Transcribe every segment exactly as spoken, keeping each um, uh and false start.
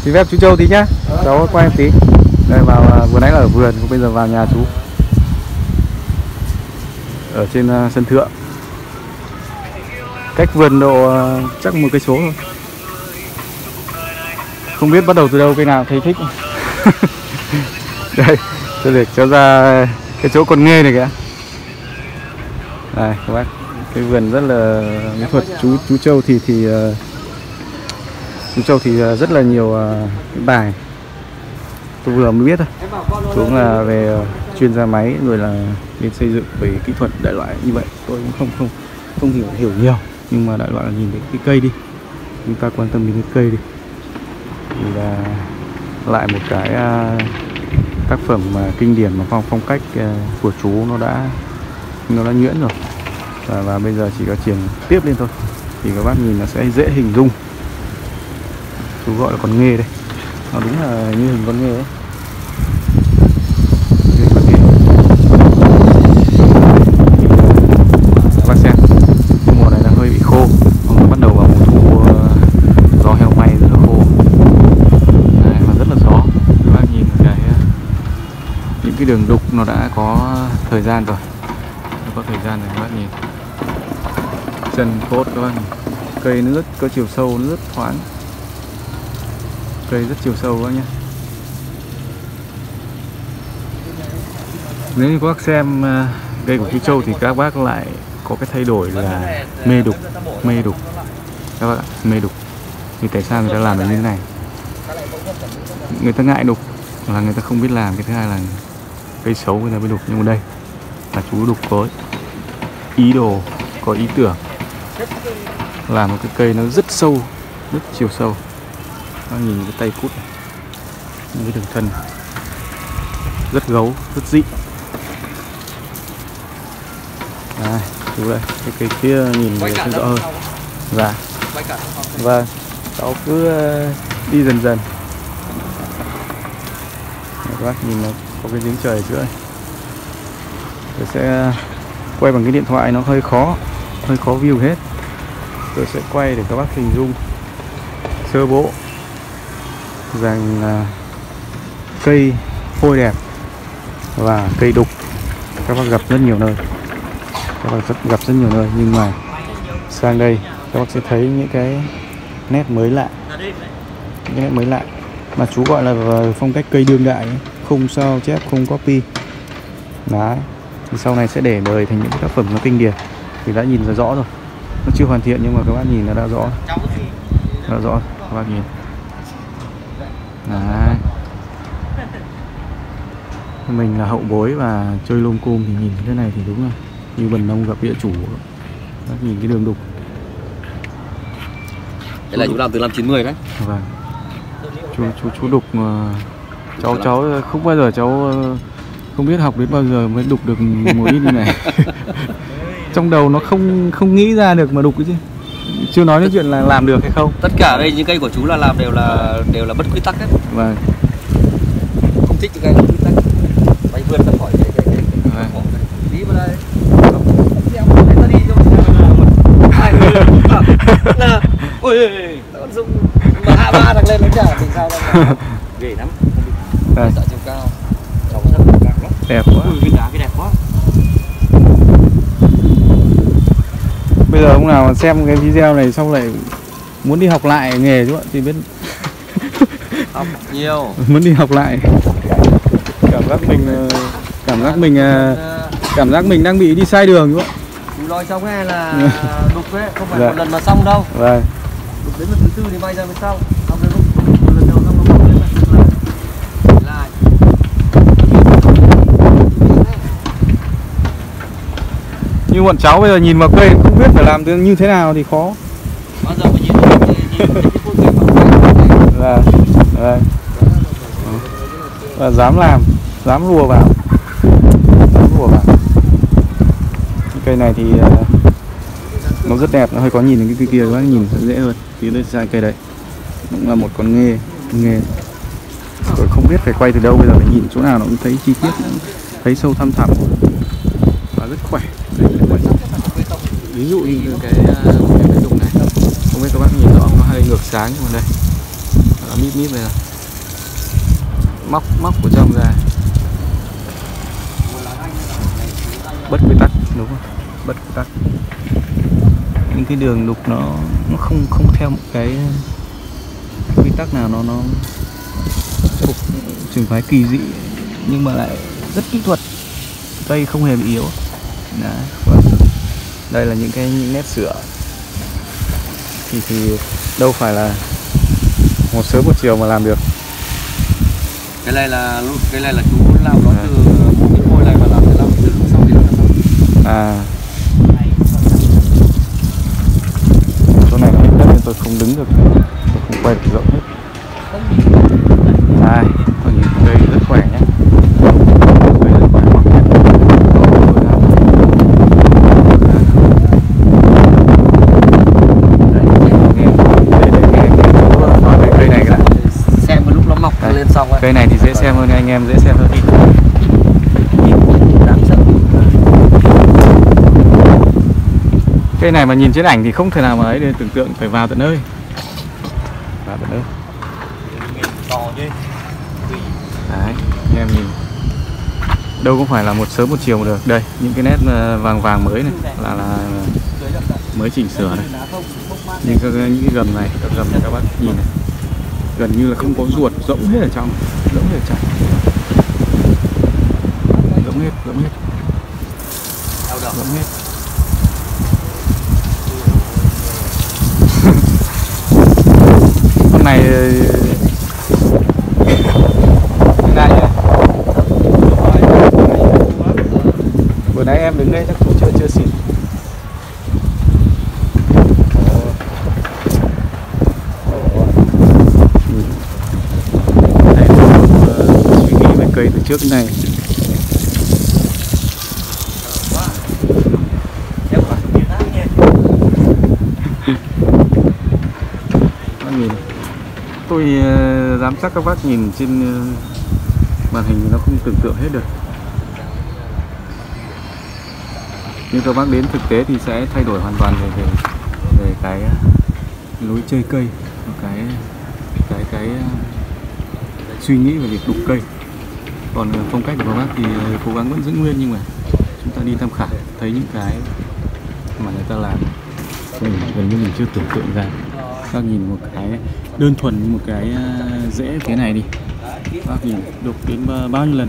Xin phép chú Châu tí nhá. Cháu quay một tí. Đây vào vừa nãy là ở vườn, bây giờ vào nhà chú. Ở trên uh, sân thượng. Cách vườn độ uh, chắc một cây số thôi. Không biết bắt đầu từ đâu, cây nào thấy thích. Đây, tôi để cho ra cái chỗ con nghê này kìa. Đây các bác, cái vườn rất là mỹ thuật. Chú chú Châu thì thì uh, chú Châu thì uh, rất là nhiều uh, cái bài tôi vừa mới biết thôi. Chú là về uh, chuyên gia máy rồi là bên xây dựng về kỹ thuật đại loại như vậy. Tôi cũng không không không hiểu hiểu nhiều, nhưng mà đại loại là nhìn thấy cái cây đi, chúng ta quan tâm đến cái cây đi thì là lại một cái uh, tác phẩm uh, kinh điển mà phong phong cách uh, của chú nó đã nó đã nhuyễn rồi, và, và bây giờ chỉ có triển tiếp lên thôi thì các bác nhìn nó sẽ dễ hình dung. Chú gọi là con nghê đây, nó đúng là như hình con nghê ấy. Con nghê. Các bác xem, cái mùa này là hơi bị khô, nó bắt đầu vào mùa thu, uh, gió heo may rất là khô. Đấy, mà rất là gió. Các bác nhìn cái những cái đường đục nó đã có thời gian rồi, nó có thời gian rồi các bác nhìn. Chân tốt các bác nhìn. Cây nó rất có chiều sâu, nó rất thoáng. Cây rất chiều sâu các bác nhé. Nếu như các bác xem uh, cây của chú Châu thì các bác lại có cái thay đổi là mê đục, mê đục các bác ạ, mê đục. Thì tại sao người ta làm được như thế này? Người ta ngại đục là người ta không biết làm. Cái thứ hai là cây xấu người ta mới đục. Nhưng mà đây là chú đục với ý đồ, có ý tưởng làm một cái cây nó rất sâu, rất chiều sâu. Nó nhìn cái tay cút này, những cái đường thân rất gấu, rất dị. Đây, chú đây, cái cây kia nhìn thấy rõ hơn. Dạ. Vâng, cháu cứ uh, đi dần dần. Đây, các bác nhìn nó có cái giếng trời ở giữa. Tôi sẽ quay bằng cái điện thoại nó hơi khó, hơi khó view hết. Tôi sẽ quay để các bác hình dung sơ bộ rằng uh, cây phôi đẹp và cây đục các bác gặp rất nhiều nơi, các bác rất, gặp rất nhiều nơi, nhưng mà sang đây các bác sẽ thấy những cái nét mới lạ, những nét mới lạ mà chú gọi là phong cách cây đương đại ấy. Không sao chép, không copy. Đấy, thì sau này sẽ để đời thành những tác phẩm nó kinh điển. Thì đã nhìn ra rõ rồi, nó chưa hoàn thiện nhưng mà các bác nhìn nó đã rõ, đã rõ các bác nhìn. Đấy. Mình là hậu bối và chơi lôm côm thì nhìn thế này thì đúng là như bần nông gặp địa chủ. Bác nhìn cái đường đục. Đây là chú làm từ năm chín mươi đấy. Vâng. Chú chú chú đục mà cháu cháu không bao giờ cháu không biết học đến bao giờ mới đục được một ít như này. Trong đầu nó không không nghĩ ra được mà đục cái chứ. Chưa nói đến chuyện là làm được hay không. Tất cả đây những cây của chú là làm đều là đều là bất quy tắc hết. Vâng. Không thích những cây bất quy tắc. Bay vươn ra khỏi cái cái cái đi vào đây. Ta đi cho là ôi nó dùng mà hạ ba thằng lên nó chả thì sao đâu. Ghê lắm. Đây. Sợ chiều cao. Trồng rất là đẹp lắm. Đẹp quá. Cái đá cái đẹp quá. Bây giờ ông nào xem cái video này xong lại muốn đi học lại nghề chứ ạ thì biết học nhiều, muốn đi học lại. Cảm giác mình cảm giác mình cảm giác mình đang bị đi sai đường chứ ạ. Chú nói xong nghe là đục ấy, không phải dạ. Một lần mà xong đâu. Vâng. Đục đến lần thứ tư thì may ra mới xong. Xong rồi đục một lần đầu xong nó lên lại. Như bọn cháu bây giờ nhìn vào cây không biết phải làm như thế nào thì khó. Bao giờ mà nhìn thấy nhìn thấy cái phương tiện là là và dám làm, dám lùa vào, dám lùa vào. Cái cây này thì uh, nó rất đẹp, nó hơi có nhìn đến cái cây kia, các bác nhìn sẽ dễ hơn. Tí nữa sang cây đấy cũng là một con nghê, nghê. Tôi không biết phải quay từ đâu, bây giờ phải nhìn chỗ nào nó cũng thấy chi tiết, thấy sâu thăm thẳm và rất khỏe. Ví dụ như cái cái đục này, không biết các bác nhìn rõ, nó hơi ngược sáng nhưng mà đây mít mít này là móc móc của trong ra, bất quy tắc đúng không? Bất quy tắc. Những cái đường đục nó nó không không theo một cái quy tắc nào, nó nó phục trường phái kỳ dị nhưng mà lại rất kỹ thuật, cây không hề bị yếu. Đấy, vâng. Đây là những cái những nét sửa thì thì đâu phải là một sớm một chiều mà làm được. Cái này là cái này là chú làm nó từ một cái ngôi này mà làm từ năm từ lúc xong thì nó xong. À, chỗ này nó hết đất nên tôi không đứng được, tôi không quay được rộng hết. Đây, tôi nhìn cây rất khỏe nhé. Cây rất khỏe. Lên xong rồi. Cây này thì dễ xem hơn, anh em dễ xem hơn. Cây này mà nhìn trên ảnh thì không thể nào mà ấy để tưởng tượng, phải vào tận nơi. Vào tận nơi. Đấy, anh em nhìn. Đâu cũng phải là một sớm một chiều mà được. Đây, những cái nét vàng vàng mới này là là mới chỉnh sửa này. Nhưng các những cái gầm này, các gầm này các bác nhìn này, gần như là không có ruột, rỗng hết ở trong, rỗng hết ở trong, rỗng hết, rỗng hết, rỗng hết. Con này này bữa nãy em đứng đây chắc cũng chưa chưa xịn. Cây từ trước đến này nhìn, tôi uh, dám chắc các bác nhìn trên uh, màn hình nó không tưởng tượng hết được, nhưng các bác đến thực tế thì sẽ thay đổi hoàn toàn về về, về cái uh, lối chơi cây, cái cái cái uh, suy nghĩ về việc đục cây. Còn phong cách của các bác thì cố gắng vẫn giữ nguyên, nhưng mà chúng ta đi tham khảo thấy những cái mà người ta làm mình gần như mình chưa tưởng tượng ra. Các nhìn một cái đơn thuần như một cái rễ thế này đi, bác nhìn đục đến bao nhiêu lần,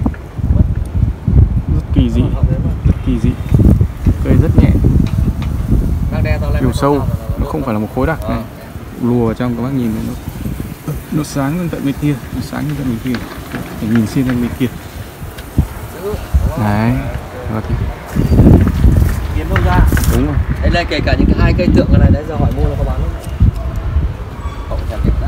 rất kỳ dị, rất kỳ dị. Cây rất nhẹ, chiều sâu, nó không phải là một khối đặc này, lùa trong các bác nhìn nó nó sáng lên tận bên kia, nó sáng lên tận bên kia. Để nhìn xin anh bên kia. Đấy, kiếm đâu ra. Đúng rồi. Đây là kể cả những cái hai cây tượng này đấy, giờ hỏi mua nó có bán không?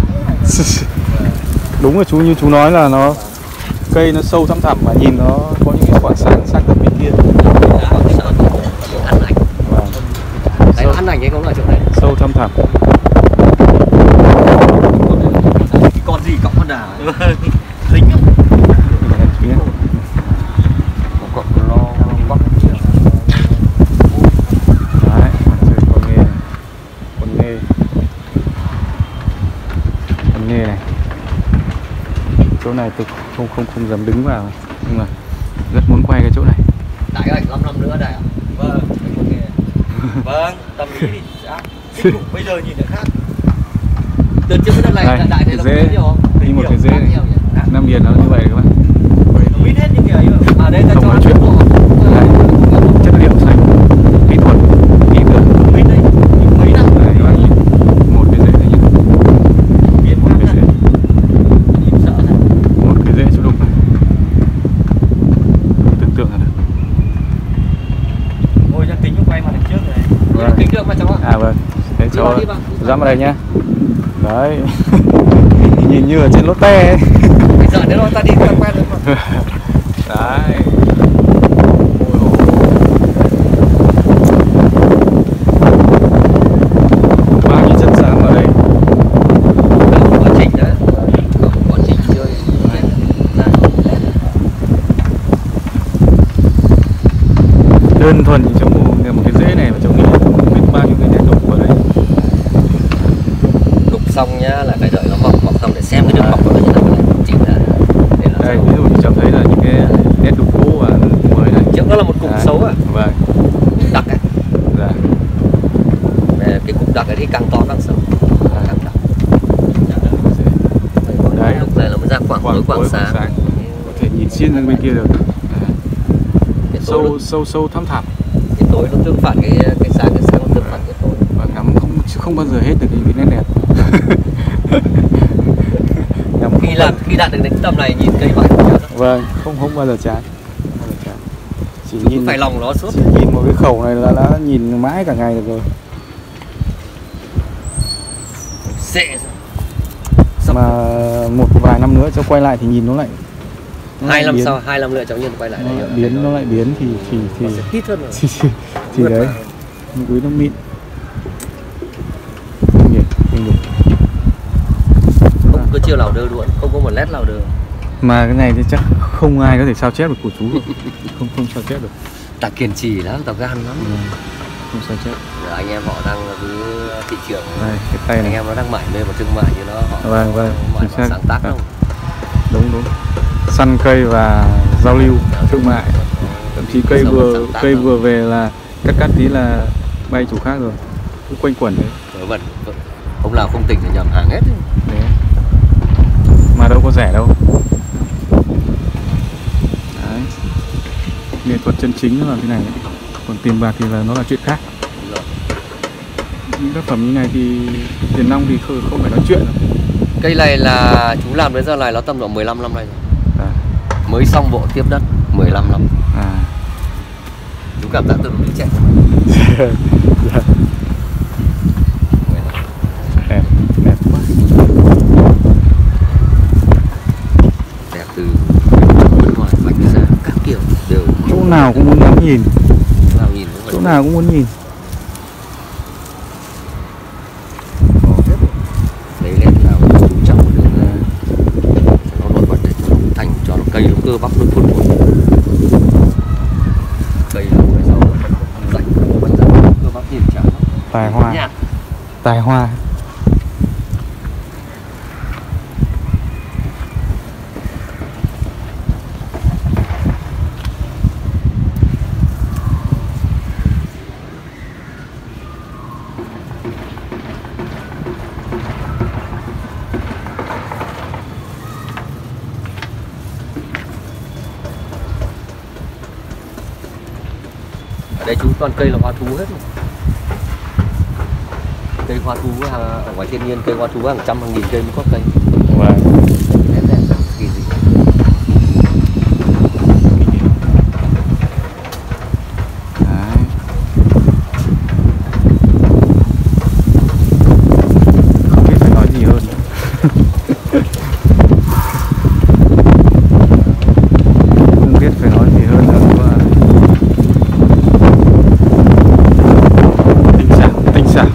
Đúng rồi chú, như chú nói là nó cây nó sâu thăm thẳm và nhìn nó có những cái khoảng sáng sắc tận bên kia. Ăn ảnh. Vâng. Đấy, nó ăn ảnh hay không ở chỗ này? Sâu thăm thẳm. Cái con gì cọng con đà? Dính không? Đấy, con nghề, con nghề, con nghề này. Chỗ này tôi không không không dám đứng vào, nhưng mà rất muốn quay cái chỗ này. Đại ơi, năm năm nữa đại ạ. Vâng, con nghề. Vâng, tầm ý thì sẽ bây giờ nhìn lại khác. Đợt trước cái đất này là đại này là có nhiều không? Đi một cái dễ này, Nam Điền nó như vậy các bạn. Mít hết như kiểu ấy. À đây ta cho nó chuyện. Chất liệu sạch, kỹ thuật, kỹ tưởng. Mít đây, mấy năm. Đấy các bạn nhìn, một cái dễ này nhé. Một cái dễ. Nhìn sợ này. Một cái dễ cho đục này. Tưởng tượng là được. Ngồi cho tính quay mặt đằng trước này. Vâng. Kính được mà cháu ạ. À vâng. Thế cháu dám vào đây nhá. Đấy. Nhìn như ở trên lốt te ấy. Bây giờ nếu ta đi ta quen được mà. Đấy. Bao nhiêu chất xám ở đây. Không có chỉnh đấy. Không có chỉnh chơi. Đơn thuần thì trong một, một cái rễ này mà cháu nghĩ không biết bao nhiêu cái nét đục ở đây. Đục xong nhá là phải đợi nó mọc mọc không để xem cái đường bọc của nó như thế nào, chỉ là để làm đây sao. ví dụ như cho thấy là những cái nét đục cũ và mới này. Trước đó là một cục Đấy. xấu à, Vâng. đặc ấy. Dạ. Về cái cục đặc ấy thì càng to càng xấu, càng đặc. Đấy. Lúc này là mới ra khoảng tối quảng sáng. sáng. Có thể nhìn xuyên sang bên kia được. Cái tối Sâu nó, sâu sâu thăm thẳm. cái tối nó tương phản cái cái sáng, cái sáng nó tương phản cái tối. Và ngắm không không bao giờ hết được những cái nét đẹp. Ngắm Khi không làm khi đạt được đến tầm này nhìn cây vải không chán. Vâng, không không bao giờ chán. Không bao giờ chán. Chỉ Chúng nhìn cứ phải lòng nó suốt. chỉ nhìn một cái khẩu này là đã nhìn mãi cả ngày được rồi. Xệ. Mà một vài năm nữa cho quay lại thì nhìn nó lại nó Hai lại năm biến, sau, hai năm nữa cháu nhân quay lại nó đây. lại biến nó lại biến thì thì thì Nó sẽ hít hơn rồi. thì, thì, thì đấy những quý nó mịn không nhỉ không nhỉ. Không có chiều lào đơ luôn, không có một led lào đơ. Mà cái này thì chắc không ai có thể sao chép được của chú được. không không sao chép được. Ta kiên trì lắm, ta gan lắm. Ừ, không sao chép. Giờ anh em họ đang cứ thị trường, Đây cái tay anh này. em nó đang mải mê vào thương mại như nó họ Vâng, vâng, mải chính vào xác. sáng tác Vâng. không. Đúng đúng. Săn cây và giao lưu thương mại. Thậm chí cây Sao vừa mà sáng tác cây đâu. vừa về là cắt cắt tí là bay chủ khác rồi. Cứ quanh quẩn đấy. Vớ vẩn, vẩn. Hôm nào không tỉnh thì nhầm hàng hết. Đấy. Mà đâu có rẻ đâu. Đấy. Nghệ thuật chân chính nó là thế này đấy. Còn tiền bạc thì là nó là chuyện khác. Đúng rồi. Những tác phẩm như này thì tiền nong thì không, không phải nói chuyện đâu. Cây này là chú làm đến giờ này nó tầm độ mười lăm năm nay rồi. À. Mới xong bộ tiếp đất mười lăm năm. À. Chú cảm giác từ lúc đi trẻ. Dạ. Đẹp, đẹp quá. Đẹp từ bên ngoài vạch ra các kiểu đều Chỗ nào cũng muốn ngắm nhìn, nào nhìn cũng phải chỗ nào cũng muốn nhìn. lấy lên nào chú trọng một đường ra cho nó nổi bật để cho nó thành cho nó cây nó cơ bắp nó thuần thuần. Cây là phải sau rảnh bật ra cơ bắp nhìn chả Tài hoa, nhạt. tài hoa. Ở đây chú toàn cây là hoa thú hết rồi. Cây hoa thú ở ngoài thiên nhiên cây hoa thú hàng trăm hàng nghìn cây mới có cây. Vâng. Nét đẹp kỳ dị. Đấy. Không biết phải nói gì hơn nữa. Không biết phải nói gì hơn nữa. Và tinh xảo, tinh xảo,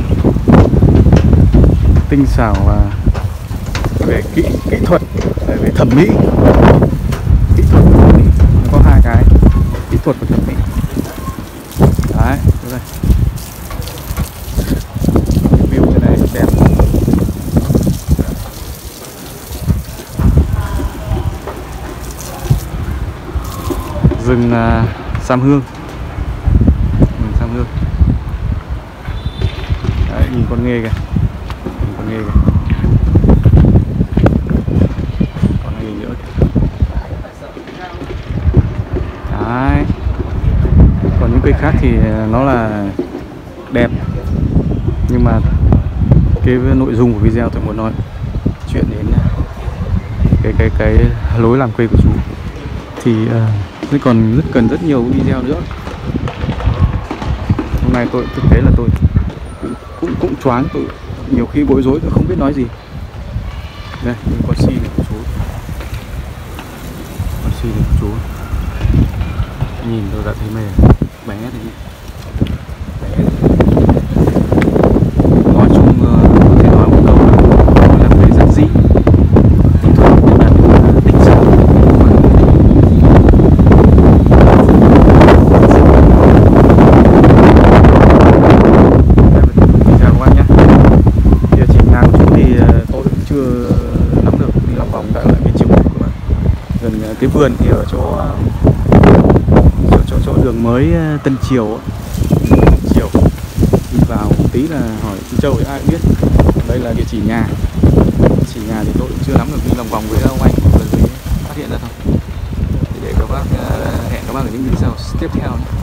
tinh xảo và về kỹ kỹ thuật, về thẩm mỹ. Kỹ thuật và thẩm mỹ nó có hai cái, kỹ thuật và thẩm mỹ. Đấy, thế đây. View thế này đẹp. Rừng uh, Sam Hương. Rừng Sam Hương. Đấy, nhìn con nghê kìa. Nhìn con nghê kìa. Con nghê nữa kìa. Đấy. Còn những cây khác thì nó là đẹp, nhưng mà cái nội dung của video tôi muốn nói chuyện đến cái cái cái lối làm cây của chú thì uh, còn rất cần rất nhiều video nữa. Hôm nay tôi thực tế là tôi cũng cũng, cũng choáng, tôi nhiều khi bối rối, tôi không biết nói gì. Đây, những con si này của chú, con si này của chú, nhìn tôi đã thấy mê, bé này, bé. Nói chung có thể nói một câu là nó là cây giản dị, tinh thuần, là tinh xảo. Chào các bác nhé. Địa chỉ nhà của chú thì tôi cũng chưa nắm gần cái vườn thì ở chỗ chỗ chỗ, chỗ đường mới Tân Triều ấy. Triều đi vào một tí là hỏi chị Châu thì ai cũng biết. Đây là địa chỉ nhà. Địa chỉ nhà thì tôi cũng chưa nắm được, đi lòng vòng với ông anh vừa mới phát hiện ra thôi. Thì để các bác hẹn các bác ở những video tiếp theo.